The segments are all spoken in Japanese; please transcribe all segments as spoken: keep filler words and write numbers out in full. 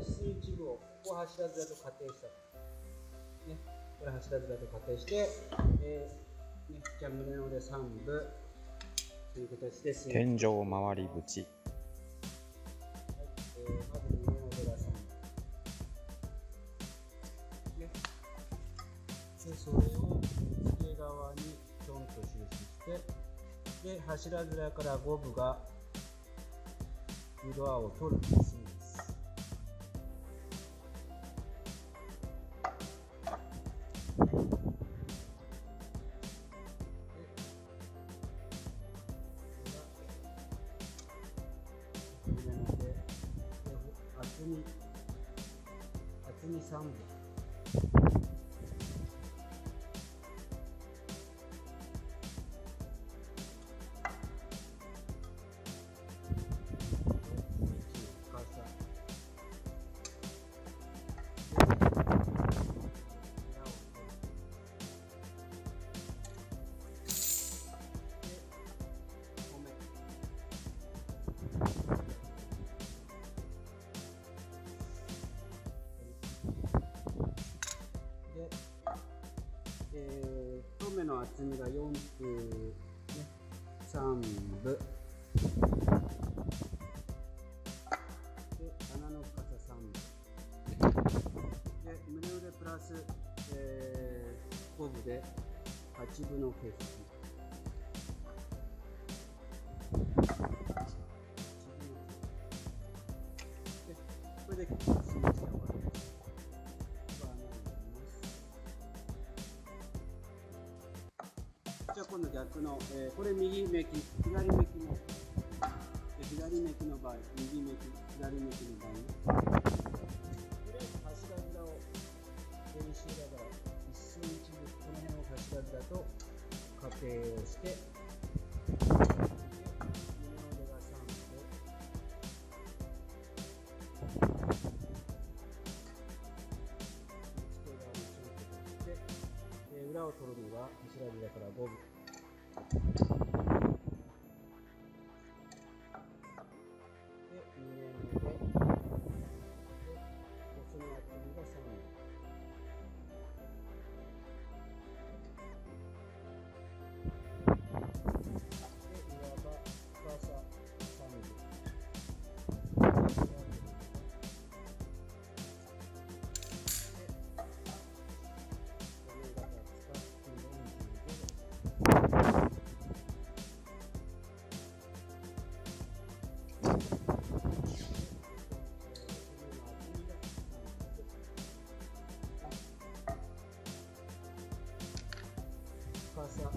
寸一分をここは柱面と仮定した、ね、これ柱面と仮定して、えーね、じゃあ胸のでさんぶという形で天井回り縁、 はいえー、まず胸のでがさんぶ、ね、でそれを付け側にちょんと収集してで柱面からごぶがフロアを取るんです。厚み厚みさんぶ。えー、太めの厚みがよんぶ、ね、さんぶで穴の深ささんぶで胸腕プラス、えー、ごぶではちぶの景色でこれでスイッチが終わります。じゃあ今度逆の、えー、これ右めき、左めきの、左めきの場合、右めき、左めきの場合ね。とりあえず柱面を練習だから一寸一分、この辺を柱面と仮定をして、で胸の出がさんぶ、付け側にちょんと取って、裏を取るのが柱面からごぶ。で、胸ので、で、こその厚みがさんぶ。で、いわば深ささんぶ。深さ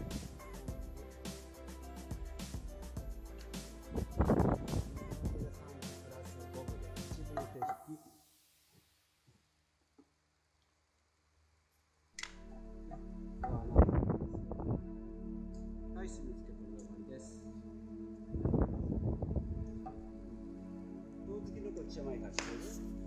はい、すぐつけてくださいです。胴付きのこっちは前からしてる。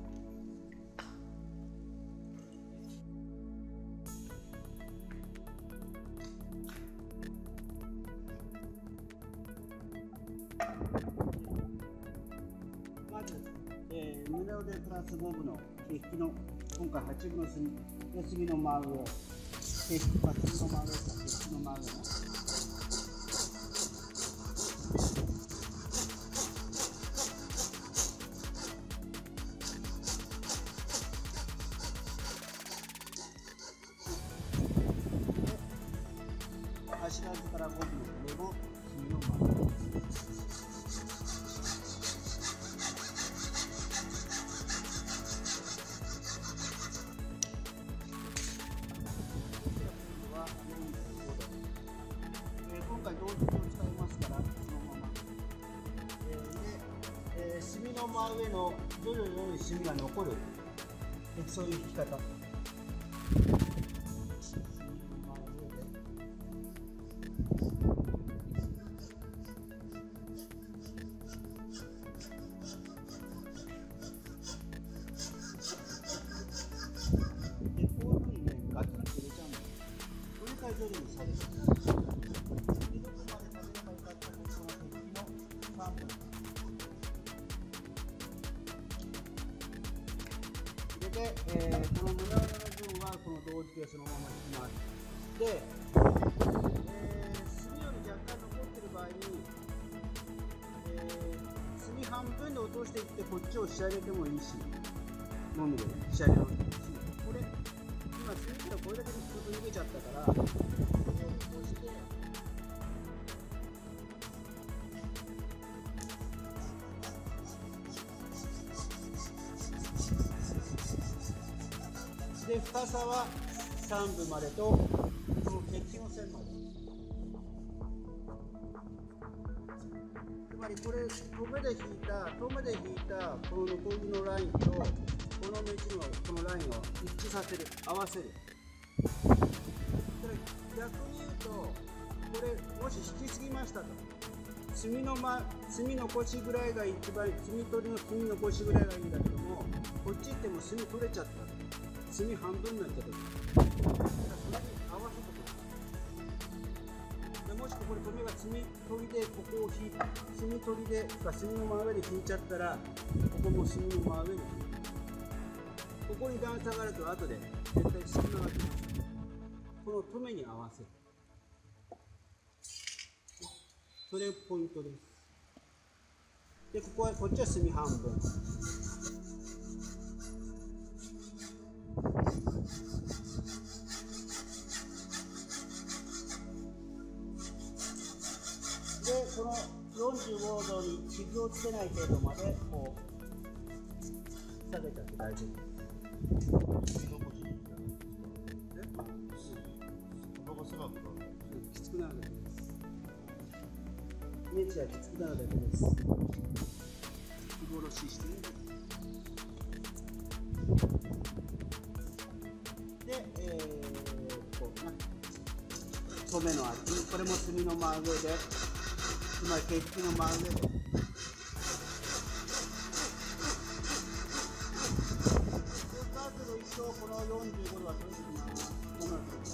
まず、えー、胸腕プラスごぶの手引きの今回はちぶの隅、四隅の真上を手引き、まあ、次の真上か手引きの真上ね。柱面からごぶの上を隅の真上。今回胴付きを使いますからそのまま、えー、で、えー、隅の真上の徐々に徐々に隅が残る、ね、そういう引き方。で、こういうふうにね、ガツンと入れちゃうんだよ。それから徐々に下げていく。で、 で、えー、この胸裏の部分はこの同時系そのまま引きます。で、えー、墨より若干残ってる場合に、えー、墨半分で落としていってこっちを仕上げてもいいし、のみで仕上げ直してもいいし、これ今墨からこれだけでちょっと逃げちゃったから、これを落として。で、深さはさんぶまでと、この鉄筋の線まで。つまりこれ、留めで引いた、留めで引いたこの残りのラインと、この道のこのラインを一致させる、合わせる。これ逆に言うと、これもし引きすぎましたと。墨のま、墨残しぐらいが一番、墨取りの墨残しぐらいがいいんだけども、こっち行っても墨取れちゃった。墨半分になっちゃった。それに合わせてくる。もしこれ留めが墨取りでここを引いて、墨取りでか墨の真上で引いちゃったら、ここも墨の真上に引いて、ここに段差があると後で絶対墨が来ます。この留めに合わせる。それポイントです。で、ここはこっちは墨半分。で、このよんじゅうごどに傷をつけない程度までこう下げちゃって大丈夫です。きつくなるだけです。ネジはきつくなるだけです。日頃ししてね。で、えー、こうね、染めの厚み、これも墨の真上で、つまり鉄筋の真上で。角度一応このよんじゅうごどは取れてきます。このように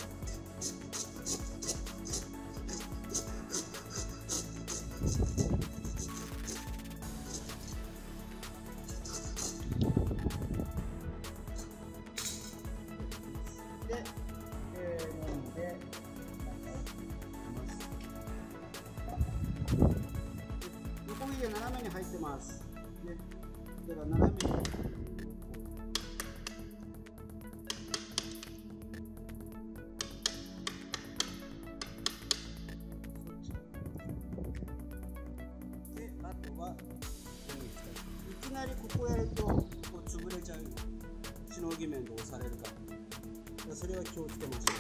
で、えー、飲んで横切りが斜めに入ってます。で、だから斜めに入ってる。で、あとは、いきなりここやるとこう潰れちゃう。しのぎ面で押されるから。それは気をつけましょう。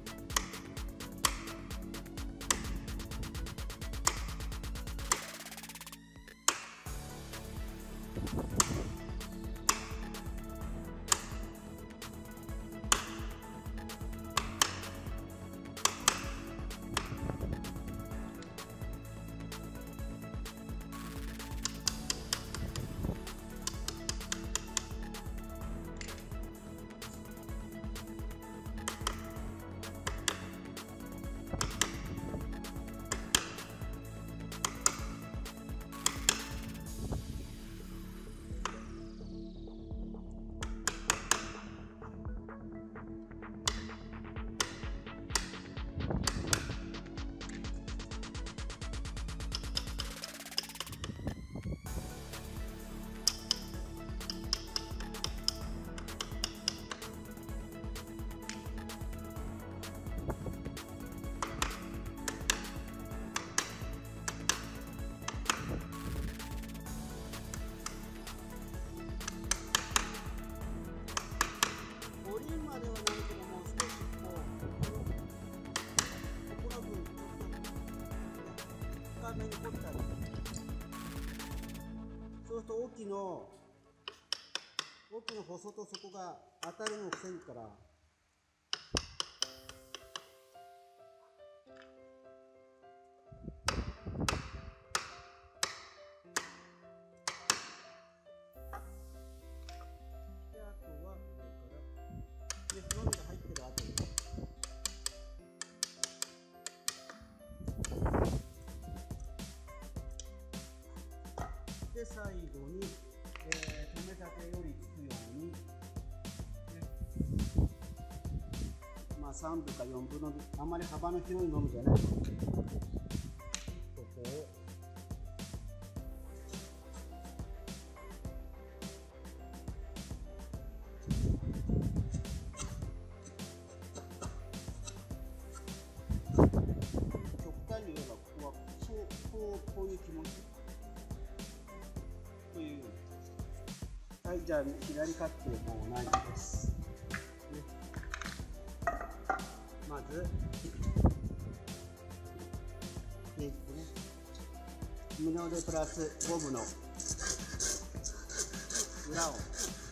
そうすると沖の沖の細と底が当たるのを防ぐから。で、あとは上からでのみが入ってるあたり。で、最後に、えー、留め立てよりつくように、 さんぶかよんぶのあんまり幅の広いものじゃないので、ここを極端に言えば、ここはそうこうこういう気持ちという。はい、じゃあ左カットも同じです。ね、まずテープね、二の腕プラスゴムの裏を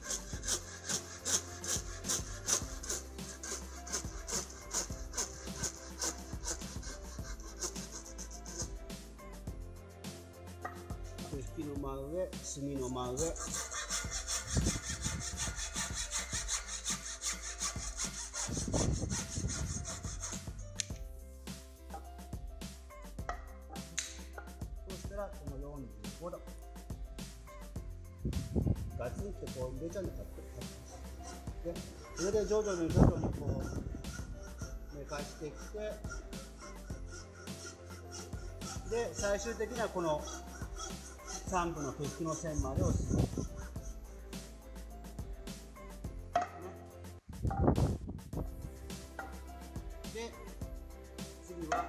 引きの真上、墨の真上、このよんじゅうごどガツンってこう入れちゃうんで、カットで、それで徐々に徐々にこう寝かしてきて、で最終的にはこのさんぶの突起の線までをする、ね、で次は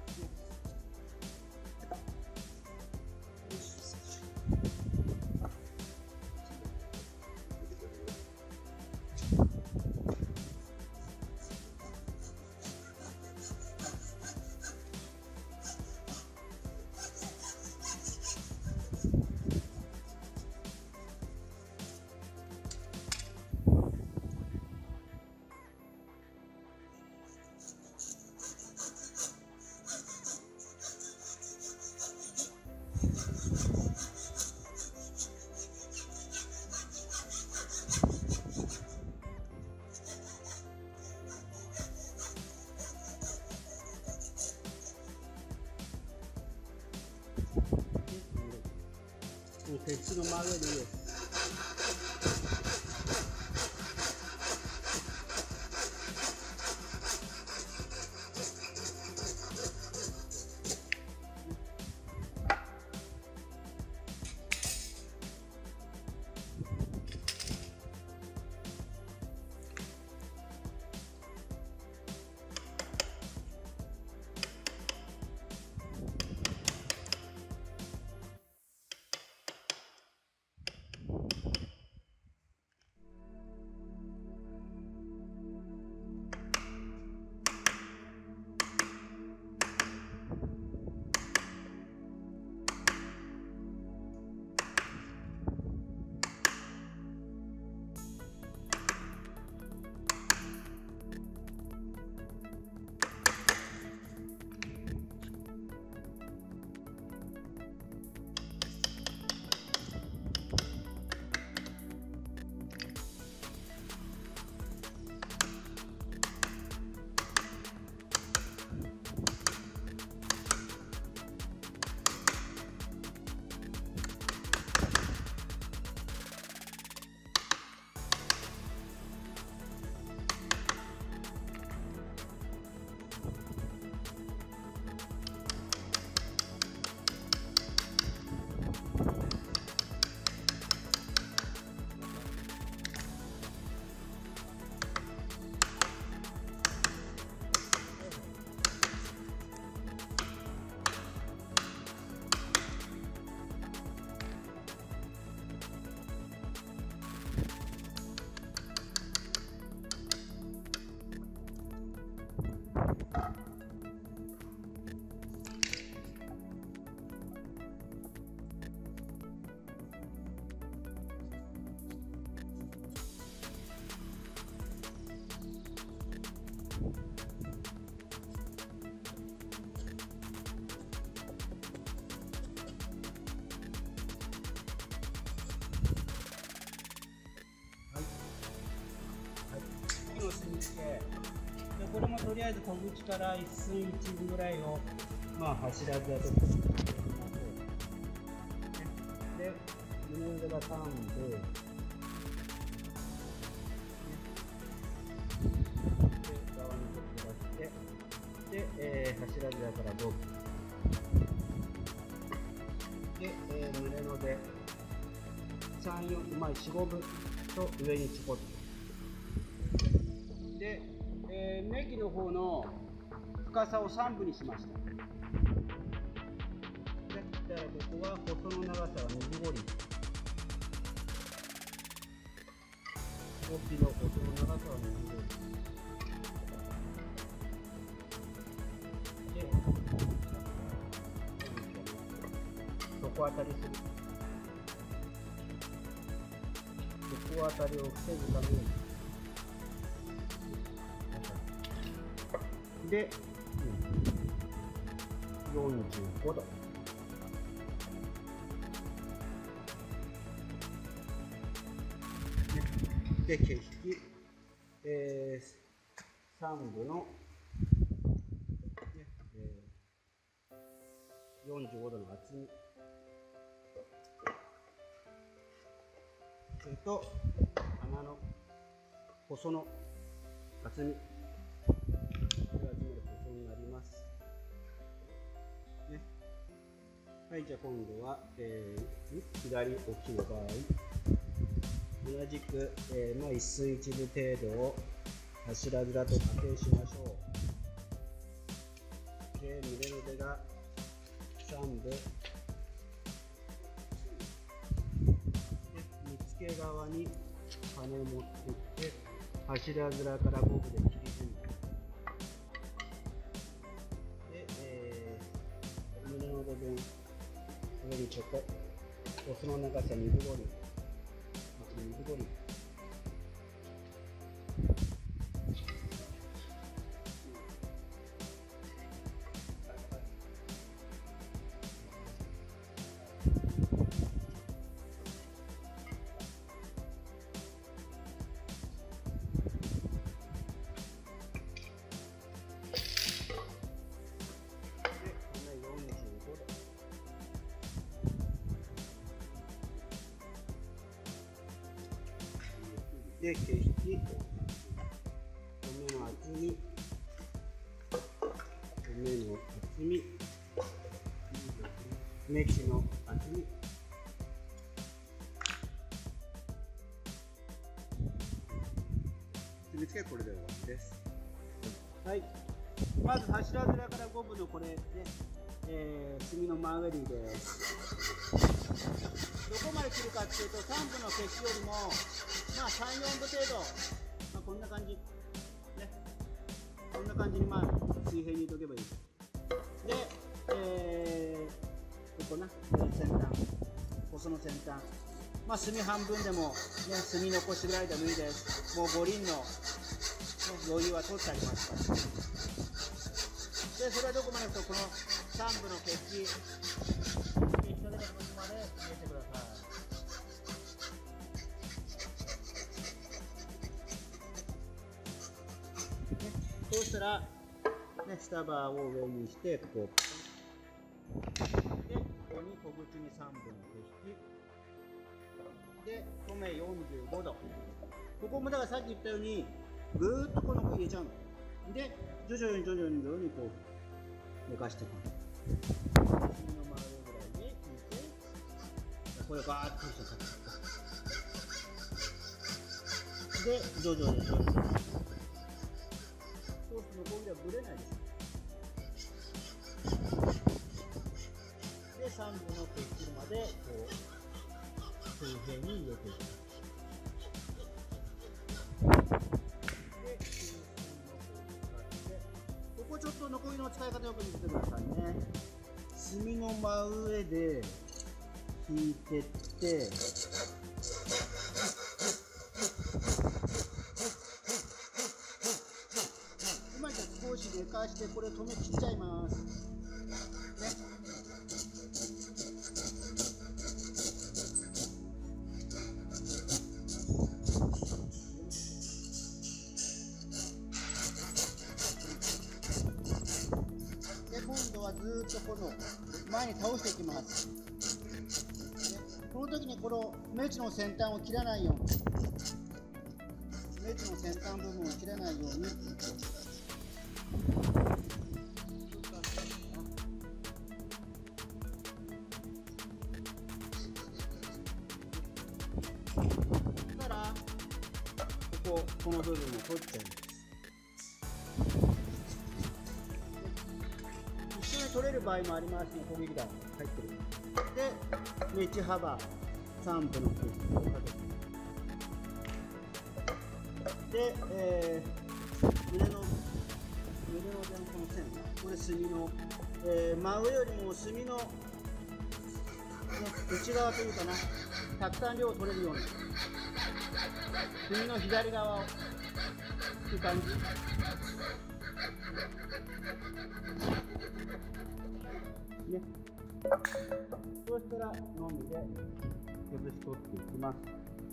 鉄の真上でいいです。をしてみて、でこれもとりあえず小口からいっ寸いち分ぐらいをまあ柱でやってで胸腕がさんで、で側にこっちで、で、えー、柱面からごぶで、えー、胸のでさん、よん、まあ、よん、ごぶと上にちょこっとで、えー、メキの方の深さをさんぶにしました。で、でここは細の長さはにじゅうごりん、大きの細の長さはにじゅうごりんで、底当たりする。底当たりを防ぐためにで、うん、よんじゅうごどで、毛引き、えー、さんぶの、ねえー、よんじゅうごどの厚み、それと穴の細の厚み、これは集める細になります。ね、はい、じゃあ今度は、えー、左置きの場合、同じく、えー、まあ、一寸一分程度を柱面と固定しましょう。で、胸の出がさんぶで、見つけ側に羽を持っていって柱面からごぶで切り抜いて、で、えー、胸の部分上にちょっと細の長さにじゅうごりん、にじゅうごりんで、毛引き、骨の厚み、骨の厚み、メキの厚み、見つけはこれで終わりです。はい、まず柱面からごぶのこれで、えー、墨の真上りです。どこまで切るかっていうと、さんぶの毛引きよりもまあさん、よんぶ程度、まあ、こんな感じ、ね、こんな感じにまあ水平に置いとけばいいです。で、えー、ここな、先端、細の先端、まあ墨半分でも、ね、墨残しぐらいでもいいです。もう五輪の、ね、余裕は取ってありますから。で、それはどこまでいくと、このさんぶの毛引き、毛引きの出た部分まで入れてください。そうしたら、ね、下バーを上にして、ここ。で、ここに小口にさんぶの毛引き。で、止めよんじゅうごど。ここもだからさっき言ったように、ぐーっとこの子入れちゃうの。で、徐々に徐々に徐々にこう、寝かしていく。次の真上ぐらいで引いて、これをバーッとして、で、徐々に徐々に。そうするとノコギリはぶれないです。で、さんぶの毛切るまでこう水平に入れていく。で、中心の方を使って、ここちょっとノコギリの使い方よく見ててくださいね。墨の真上で引いてって。少し寝かしてこれ止め切っちゃいます。ね。で、今度はずーっとこの前に倒していきます。ね、この時にこのメチの先端を切らないように、メチの先端部分を切らないように。 たらこここの部分を取っちゃいます。一緒に取れる場合もありますね。攻撃弾入ってる。で、メッチ幅さんぶのくをかけて、で、えー、胸の胸のこの線、これ墨の、えー、真上よりも墨の、ね、内側というかな、たくさん量を取れるように、墨の左側をっていう感じ。ね、そうしたらのみで崩し取っていきます。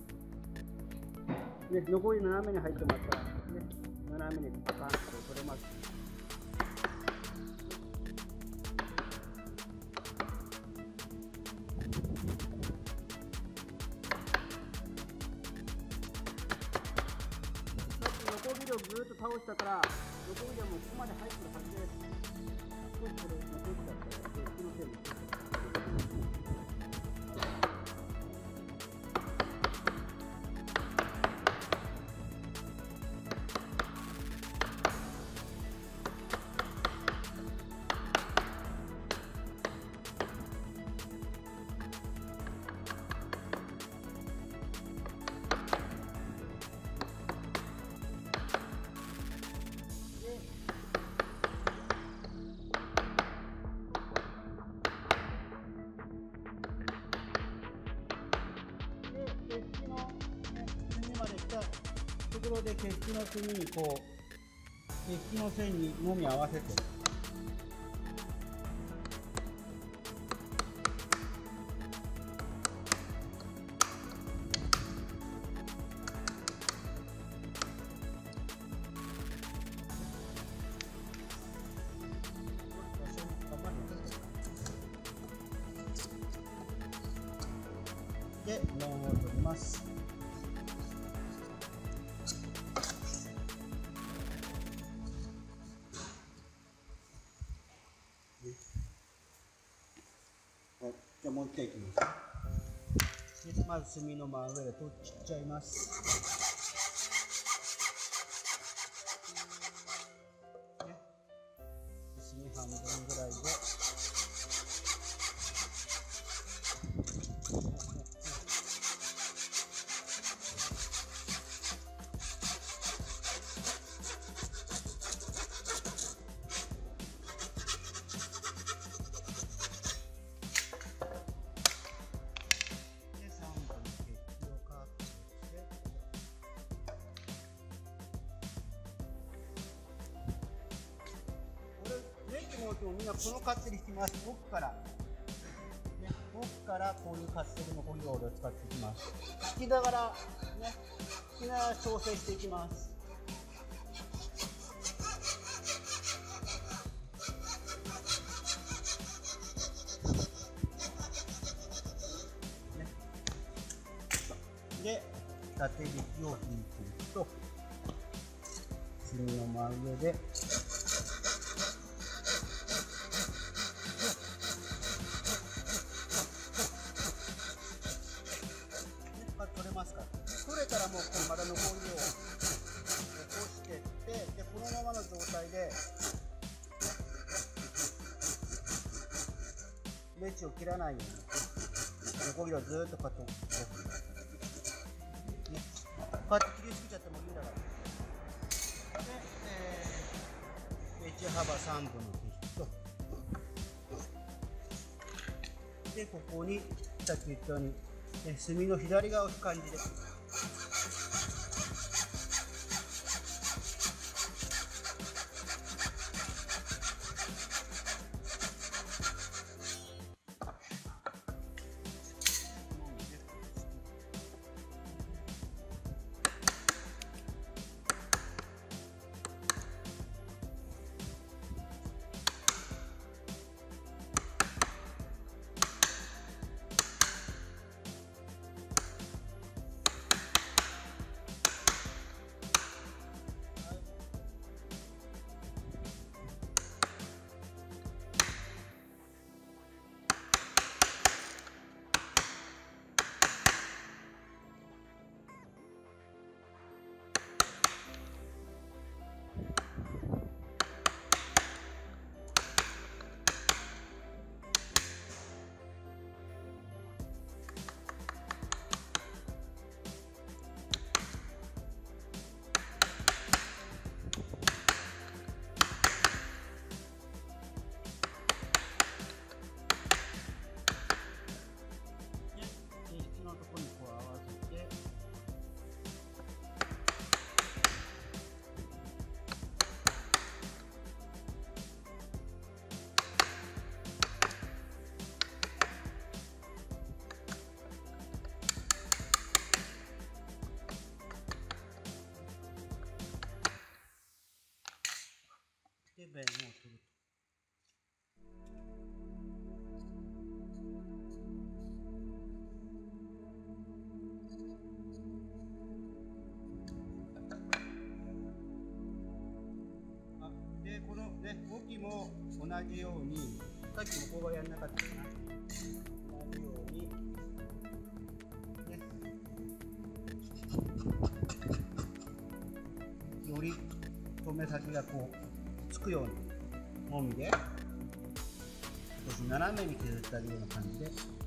ね、残り斜めに入ってますから、ね、斜めにパカンと取れます。さっきノコギリをぐーっと倒したから、ノコギリはもうここまで入ってるはずです。少しこれ残っちゃったら、この線に。ところで決起の墨にこう決起の線にのみ合わせて、で面を取ります。じゃあもう一回いきます。でまず墨の真上で取っちゃいます。ね、墨半分ぐらいで。みんなこのカッテリ引きます。奥から、ね、奥からこういうカッテリのホイールを使っていきます。引きながら、ね、引きながら調整していきます。ね、で、縦引きを引いていくと、墨の真上で。取れたらもうまた残りを起こしていって、でこのままの状態でレジを切らないように残りをずーっとこうやって、ね、こうやって切りすぎちゃってもいいんだから。で、えー、レジ幅さんぶのいちと、でここにさっき言ったように、ね、墨の左側を引く感じで。 も同じように、さっきもこうやんなかったかな。同じように、ね、より留め先がこうつくようにもみで少し斜めに削ってあげるような感じで。